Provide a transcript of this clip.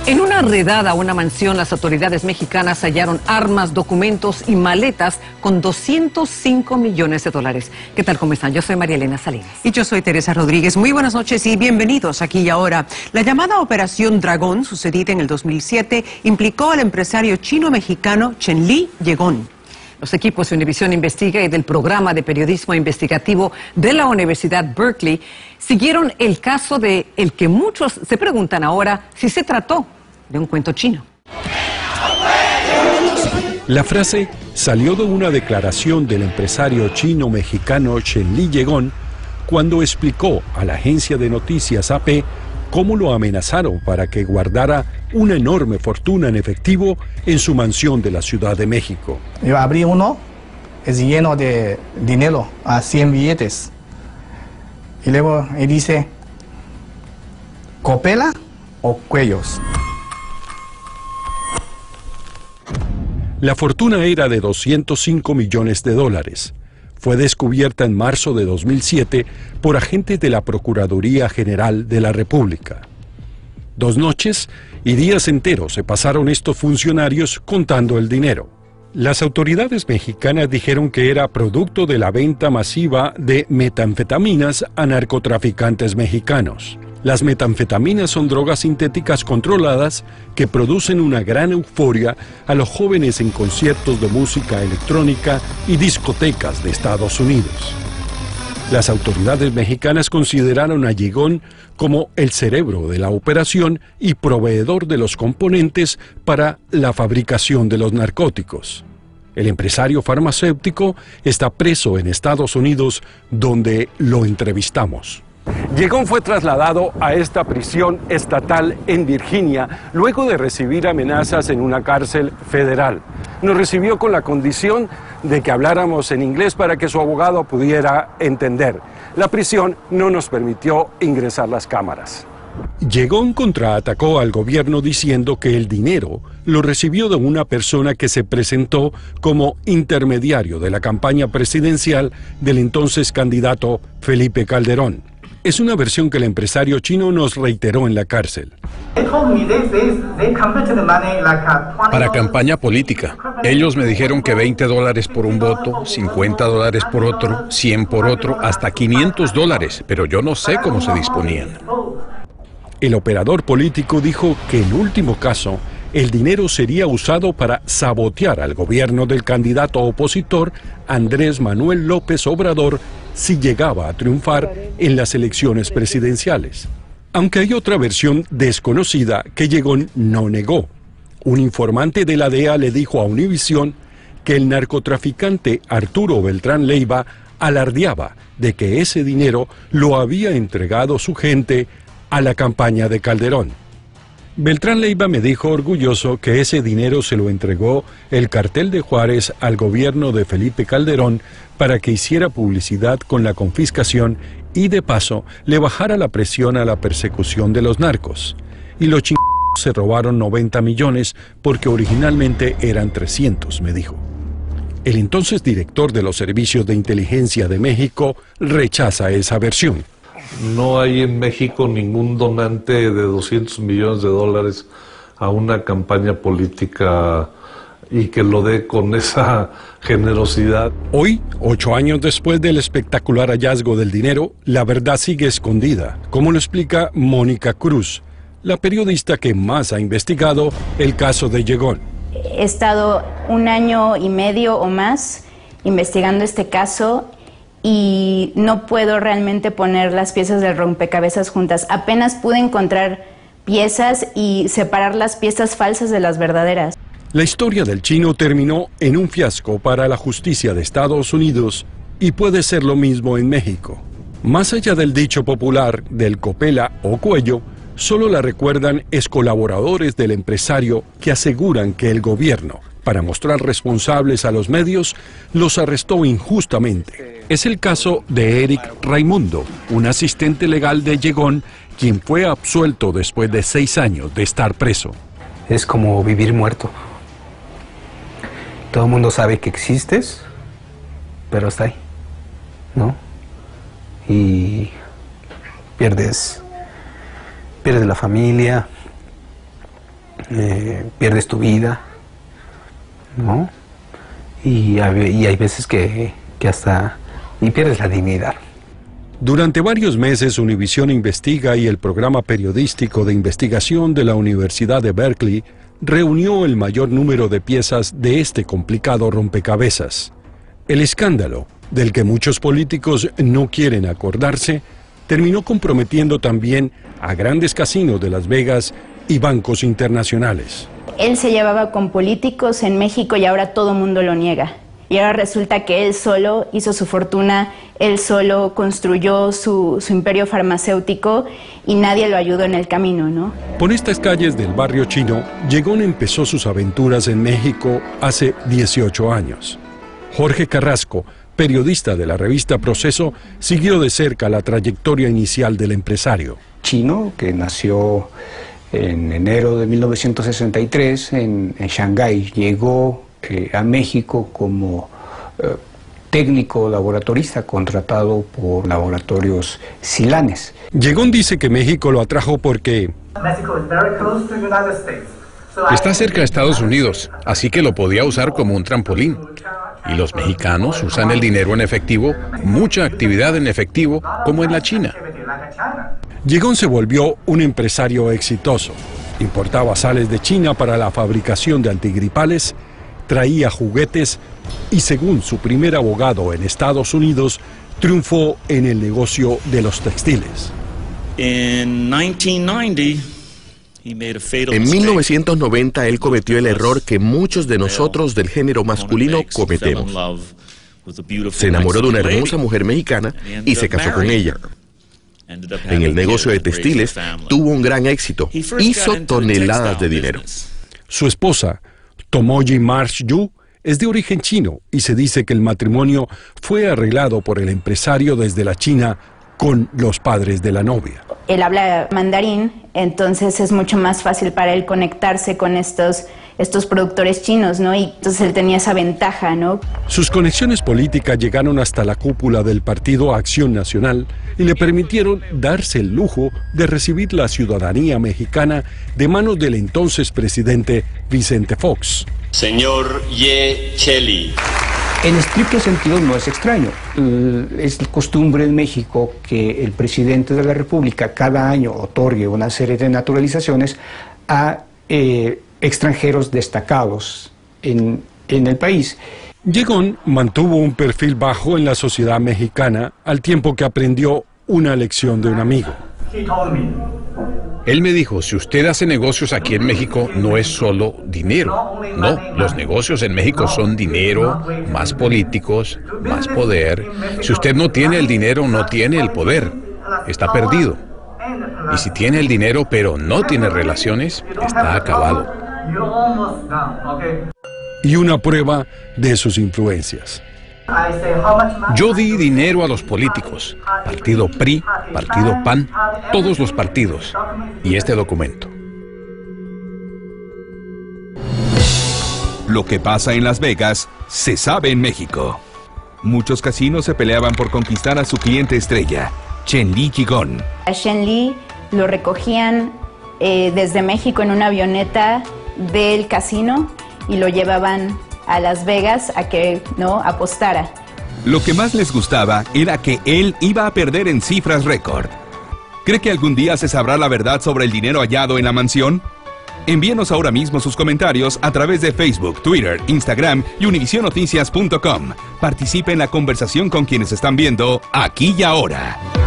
En una redada a una mansión, las autoridades mexicanas hallaron armas, documentos y maletas con 205 millones de dólares. ¿Qué tal? ¿Cómo están? Yo soy María Elena Salinas. Y yo soy Teresa Rodríguez. Muy buenas noches y bienvenidos aquí y ahora. La llamada Operación Dragón, sucedida en el 2007, implicó al empresario chino-mexicano Chen Yegon. Los equipos de Univisión Investiga y del programa de periodismo investigativo de la Universidad Berkeley siguieron el caso de el que muchos se preguntan ahora si se trató de un cuento chino. La frase salió de una declaración del empresario chino-mexicano Chen Yegon cuando explicó a la agencia de noticias AP cómo lo amenazaron para que guardara una enorme fortuna en efectivo en su mansión de la Ciudad de México. Yo abrí uno, es lleno de dinero, a 100 billetes. Y luego él dice, ¿copela o cuellos? La fortuna era de 205 millones de dólares. Fue descubierta en marzo de 2007 por agentes de la Procuraduría General de la República. 2 noches y días enteros se pasaron estos funcionarios contando el dinero. Las autoridades mexicanas dijeron que era producto de la venta masiva de metanfetaminas a narcotraficantes mexicanos. Las metanfetaminas son drogas sintéticas controladas que producen una gran euforia a los jóvenes en conciertos de música electrónica y discotecas de Estados Unidos. Las autoridades mexicanas consideraron a Yegon como el cerebro de la operación y proveedor de los componentes para la fabricación de los narcóticos. El empresario farmacéutico está preso en Estados Unidos, donde lo entrevistamos. Yegon fue trasladado a esta prisión estatal en Virginia luego de recibir amenazas en una cárcel federal. Nos recibió con la condición de que habláramos en inglés para que su abogado pudiera entender. La prisión no nos permitió ingresar las cámaras. Yegon contraatacó al gobierno diciendo que el dinero lo recibió de una persona que se presentó como intermediario de la campaña presidencial del entonces candidato Felipe Calderón. Es una versión que el empresario chino nos reiteró en la cárcel. Para campaña política. Ellos me dijeron que $20 por un voto, $50 por otro, 100 por otro, hasta $500, pero yo no sé cómo se disponían. El operador político dijo que en último caso, el dinero sería usado para sabotear al gobierno del candidato opositor Andrés Manuel López Obrador si llegaba a triunfar en las elecciones presidenciales. Aunque hay otra versión desconocida que Yegon no negó. Un informante de la DEA le dijo a Univisión que el narcotraficante Arturo Beltrán Leiva alardeaba de que ese dinero lo había entregado su gente a la campaña de Calderón. Beltrán Leiva me dijo orgulloso que ese dinero se lo entregó el cartel de Juárez al gobierno de Felipe Calderón para que hiciera publicidad con la confiscación y de paso le bajara la presión a la persecución de los narcos. Y los chingados se robaron 90 millones porque originalmente eran 300, me dijo. El entonces director de los Servicios de Inteligencia de México rechaza esa versión. No hay en México ningún donante de 200 millones de dólares a una campaña política y que lo dé con esa generosidad. Hoy, 8 años después del espectacular hallazgo del dinero, la verdad sigue escondida, como lo explica Mónica Cruz, la periodista que más ha investigado el caso de Yegon. He estado 1 año y medio o más investigando este caso y no puedo realmente poner las piezas del rompecabezas juntas. Apenas pude encontrar piezas y separar las piezas falsas de las verdaderas. La historia del chino terminó en un fiasco para la justicia de Estados Unidos y puede ser lo mismo en México. Más allá del dicho popular del copela o cuello, solo la recuerdan excolaboradores del empresario que aseguran que el gobierno, para mostrar responsables a los medios, los arrestó injustamente. Es el caso de Eric Raimundo, un asistente legal de Yegon, quien fue absuelto después de 6 años de estar preso. Es como vivir muerto. Todo el mundo sabe que existes, pero está ahí, ¿no? Y pierdes la familia, pierdes tu vida, ¿no? Y hay veces que hasta pierdes la dignidad. Durante varios meses, Univisión Investiga y el programa periodístico de investigación de la Universidad de Berkeley reunió el mayor número de piezas de este complicado rompecabezas. El escándalo, del que muchos políticos no quieren acordarse, terminó comprometiendo también a grandes casinos de Las Vegas y bancos internacionales. Él se llevaba con políticos en México y ahora todo mundo lo niega. Y ahora resulta que él solo hizo su fortuna, él solo construyó su imperio farmacéutico y nadie lo ayudó en el camino, ¿no? Por estas calles del barrio chino, Yegón empezó sus aventuras en México hace 18 años. Jorge Carrasco, periodista de la revista Proceso, siguió de cerca la trayectoria inicial del empresario. Chino, que nació en enero de 1963 en Shanghái, llegó a México como técnico laboratorista contratado por laboratorios Silanes. Yegón dice que México lo atrajo porque está cerca de Estados Unidos, así que lo podía usar como un trampolín. Y los mexicanos usan el dinero en efectivo, mucha actividad en efectivo, como en la China. Yegón se volvió un empresario exitoso. Importaba sales de China para la fabricación de antigripales, traía juguetes y, según su primer abogado en Estados Unidos, triunfó en el negocio de los textiles. En 1990 él cometió el error que muchos de nosotros del género masculino cometemos. Se enamoró de una hermosa mujer mexicana y se casó con ella. En el negocio de textiles tuvo un gran éxito, hizo toneladas de dinero. Su esposa, Tomoji Marsh Yu, es de origen chino y se dice que el matrimonio fue arreglado por el empresario desde la China con los padres de la novia. Él habla mandarín, entonces es mucho más fácil para él conectarse con estos productores chinos, ¿no? Y entonces él tenía esa ventaja, ¿no? Sus conexiones políticas llegaron hasta la cúpula del Partido Acción Nacional y le permitieron darse el lujo de recibir la ciudadanía mexicana de manos del entonces presidente Vicente Fox. Señor Ye Cheli. En estricto sentido no es extraño. Es costumbre en México que el presidente de la República cada año otorgue una serie de naturalizaciones a extranjeros destacados en el país. Yegón mantuvo un perfil bajo en la sociedad mexicana al tiempo que aprendió una lección de un amigo. Él me dijo, si usted hace negocios aquí en México, no es solo dinero. No, los negocios en México son dinero, más políticos, más poder. Si usted no tiene el dinero, no tiene el poder. Está perdido. Y si tiene el dinero, pero no tiene relaciones, está acabado. Y una prueba de sus influencias. Yo di dinero a los políticos, partido PRI, partido PAN, todos los partidos, y este documento. Lo que pasa en Las Vegas se sabe en México. Muchos casinos se peleaban por conquistar a su cliente estrella, Chen-Li Yegón. A Chen-Li lo recogían desde México en una avioneta del casino y lo llevaban a Las Vegas a que apostara. Lo que más les gustaba era que él iba a perder en cifras récord. ¿Cree que algún día se sabrá la verdad sobre el dinero hallado en la mansión? Envíenos ahora mismo sus comentarios a través de Facebook, Twitter, Instagram y univisionoticias.com. Participe en la conversación con quienes están viendo Aquí y Ahora.